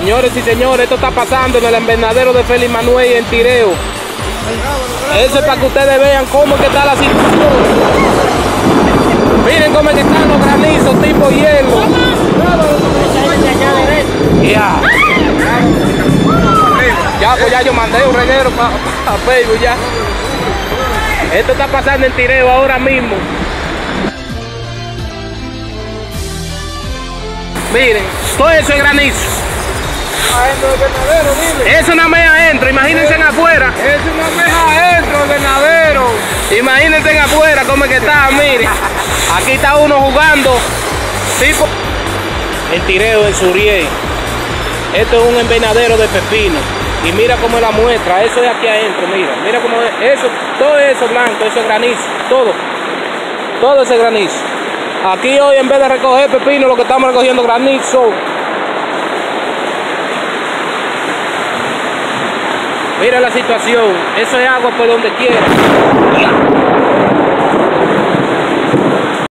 Señores y señores, esto está pasando en el invernadero de Félix Manuel en Tireo. Eso es para que ustedes vean cómo es que está la situación. Miren cómo es que están los granizos tipo hielo. Ya, pues ya yo mandé un reguero para Facebook ya. Esto está pasando en Tireo ahora mismo. Miren, todo eso es granizo. Adentro del invernadero, dile. Eso nada más adentro, imagínense en afuera. Es una meja adentro del invernadero. Imagínense en afuera cómo es que está, miren. Aquí está uno jugando, tipo en Tireo, en Suriel. Esto es un invernadero de pepino. Y mira cómo es la muestra, eso es aquí adentro, mira cómo es, eso, todo eso blanco, eso es granizo, todo ese granizo. Aquí hoy en vez de recoger pepino, lo que estamos recogiendo granizo. Mira la situación, eso es agua por donde quiera.